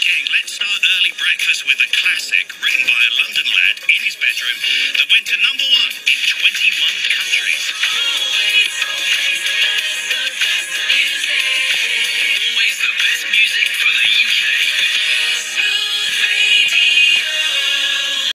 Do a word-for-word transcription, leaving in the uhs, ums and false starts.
King. Let's start early breakfast with a classic written by a London lad in his bedroom that went to number one in twenty-one countries.